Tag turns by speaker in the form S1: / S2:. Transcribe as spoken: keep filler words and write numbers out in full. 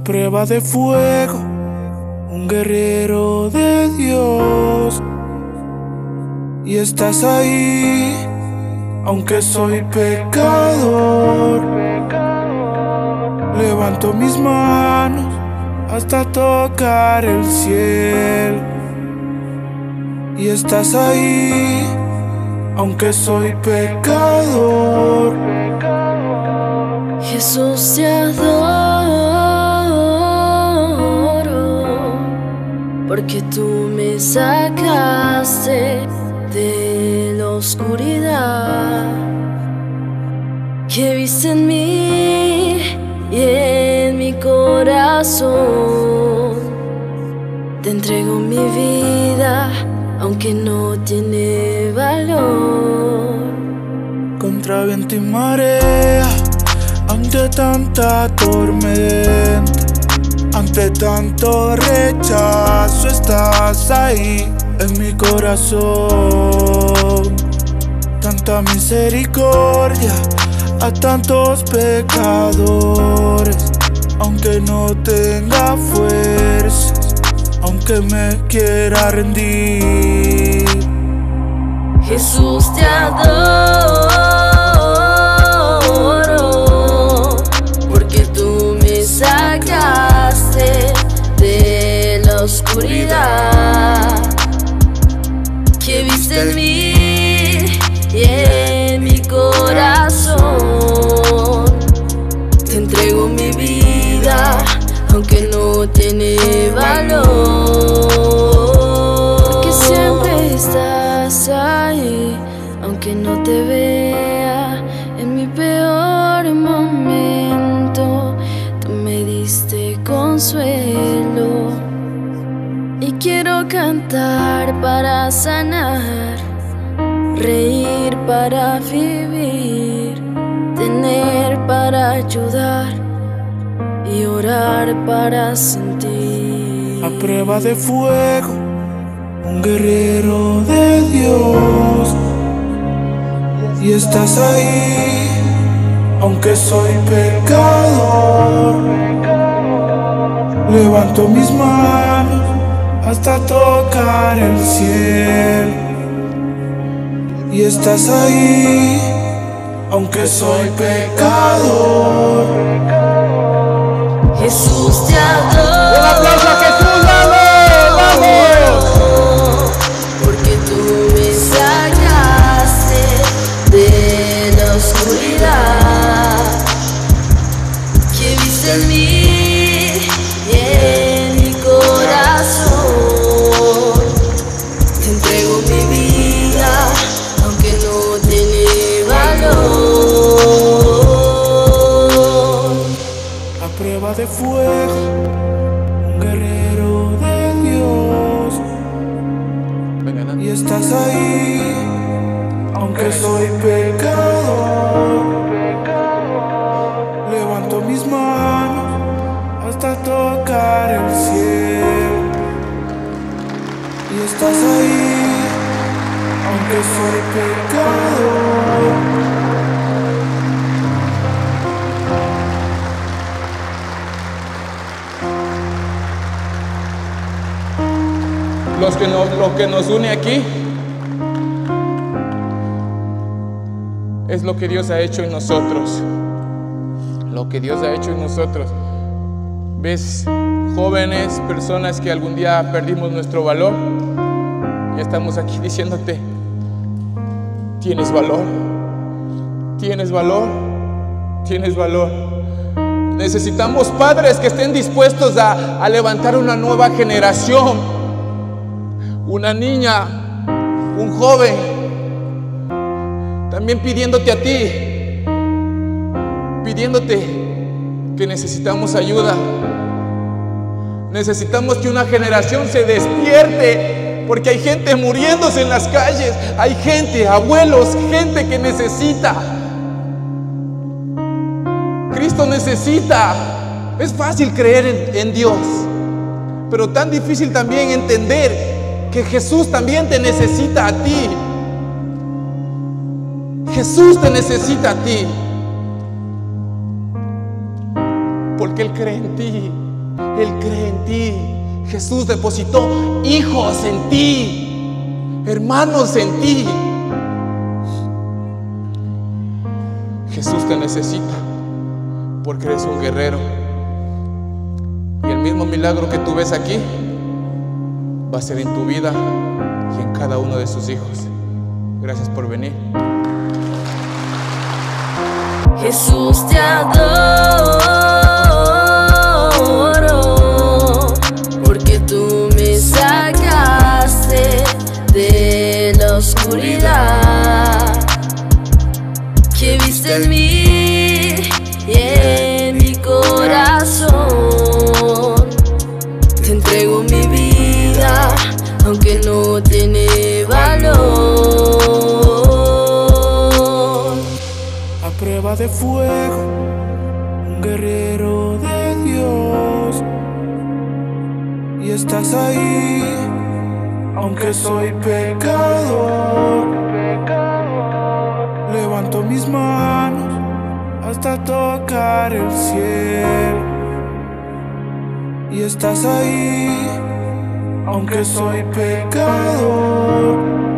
S1: prueba de fuego, un guerrero de Dios. Y estás ahí, aunque soy pecador. Levanto mis manos hasta tocar el cielo. Y estás ahí, aunque soy pecador.
S2: Jesús, te adoro, porque tú me sacaste de la oscuridad que viste en mí y en mi corazón. Te entrego mi vida, aunque no tiene valor.
S1: Contra viento y marea, ante tanta tormenta, ante tanto rechazo, estás ahí en mi corazón. Tanta misericordia a tantos pecadores, aunque no tenga fuerzas, aunque me quiera rendir.
S2: Jesús, te adoro, porque tú me sacaste de la oscuridad que viste en mí y en mi corazón. Te entrego mi vida, aunque no tiene valor, porque siempre estás ahí, aunque no te vea en mi peor momento. Tú me diste consuelo y quiero cantar para sanar, reír para vivir, tener para ayudar y orar para sentir.
S1: A prueba de fuego, un guerrero de Dios. Y estás ahí, aunque soy pecador. Levanto mis manos hasta tocar el cielo. Y estás ahí, aunque soy pecador.
S2: Jesús, te adoro.
S3: Un aplauso a Jesús, vamos, vamos.
S2: Porque tú me sacaste de la oscuridad que viste en mí y en mi corazón. Te entrego mi vida, aunque no tiene valor.
S1: A prueba de fuego, un guerrero de Dios. Y estás ahí, aunque soy pecador. Levanto mis manos hasta tocar el cielo. Y estás ahí, aunque soy pecador.
S3: Los que nos, lo que nos une aquí es lo que Dios ha hecho en nosotros. Lo que Dios ha hecho en nosotros. ¿Ves? Jóvenes, personas que algún día perdimos nuestro valor, y estamos aquí diciéndote: tienes valor, tienes valor, tienes valor. Necesitamos padres que estén dispuestos a, a levantar una nueva generación. Una niña, un joven, también pidiéndote a ti, pidiéndote que necesitamos ayuda. Necesitamos que una generación se despierte, porque hay gente muriéndose en las calles, hay gente, abuelos, gente que necesita. Cristo necesita. Es fácil creer en, en Dios, pero tan difícil también entender que Jesús también te necesita a ti. Jesús te necesita a ti, porque Él cree en ti. Él cree en ti. Jesús depositó hijos en ti, hermanos en ti. Jesús te necesita porque eres un guerrero. Y el mismo milagro que tú ves aquí va a ser en tu vida y en cada uno de sus hijos. Gracias por venir.
S2: Jesús, te adoro, porque tú me sacaste de la oscuridad que viste en mí y en mi corazón. Te entrego mi vida, aunque no tiene valor.
S1: A prueba de fuego, un guerrero de Dios. Y estás ahí, aunque soy pecador. Levanto mis manos hasta tocar el cielo. Y estás ahí, aunque soy pecador.